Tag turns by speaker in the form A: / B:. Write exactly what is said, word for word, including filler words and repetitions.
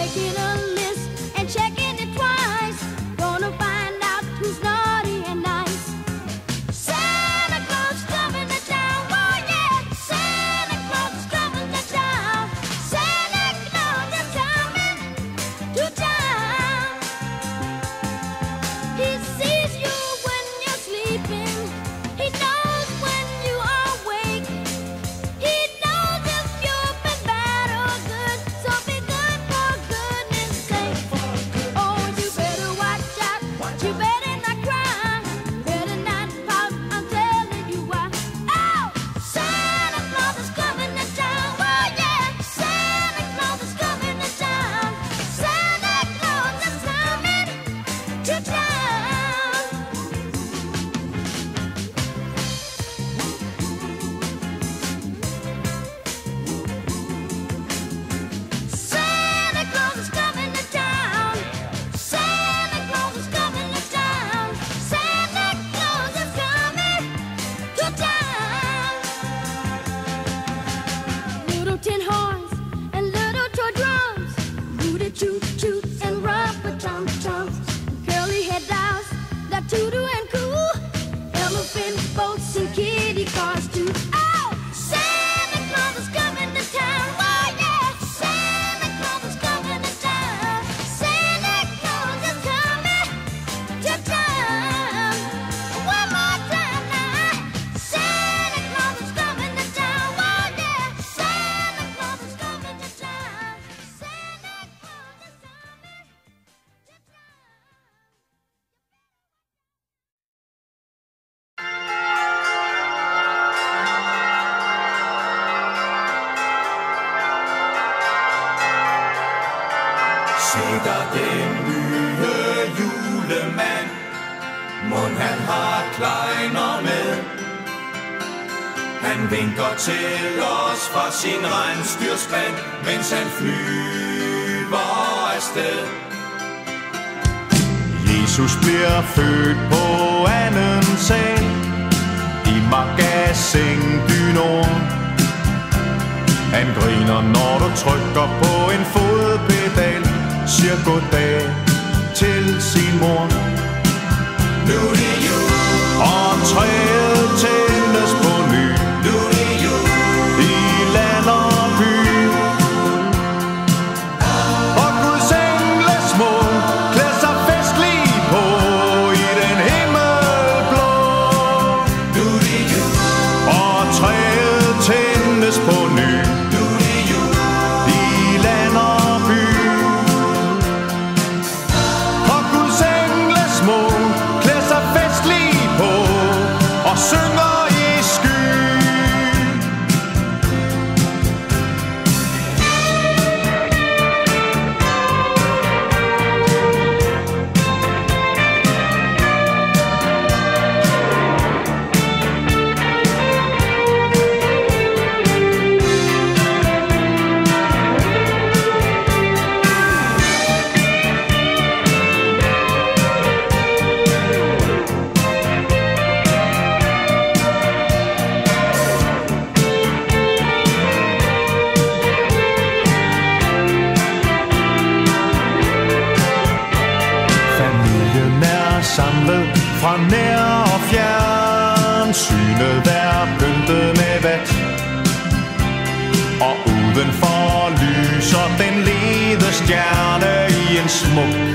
A: making a list and checking it twice. Gonna find out who's naughty and nice. Santa Claus is coming to town, oh yeah. Santa Claus is coming to town. Santa Claus is coming to town. He sees you when you're sleeping. He knows when you are awake. He knows if you've been bad or good. So be good for goodness sake. Oh, you better watch out. You better not cry. Better not pout. I'm telling you why. Oh, Santa Claus is coming to town. Oh yeah, Santa Claus is coming to town. Santa Claus is coming to town. Santa Claus is coming to town. Santa Claus is coming to town. Santa Claus is coming to town. Little tin horns and little toy drums, rooty toot toot and rubber tum tums, curly head dolls that toodle and coo, elephant boats and kitty cars too. Oh, Santa Claus is coming to town. Oh yeah, Santa Claus is coming to town. Santa Claus is coming to town. One more time now. Santa Claus is coming to town. Oh yeah, Santa Claus is coming to town. Santa Claus is coming to
B: Se der den nye julemand, mon han har kleiner med. Han vinker til os fra sin rensdyrspand, mens han flyver afsted.
C: Jesus bliver født på anden sal i magasin du Nord. Han griner, når du trykker på en fodpedal, siger goddag til sin mor.
B: Nu er det jul,
C: Og træet tændes på ny
B: nu er det jul,
C: i land og by. Og Guds engle små klæder sig festligt på i den himmelblå.
B: nu er det jul,
C: Og træet tændes på ny
B: nu er det jul,
C: i land og by. Og Guds engle små klæder sig festligt på og synger i skyen. Familien er samlet fra nær og fjern. Synet er pyntet med vat, og udenfor lyser den lede stjerne i en smuk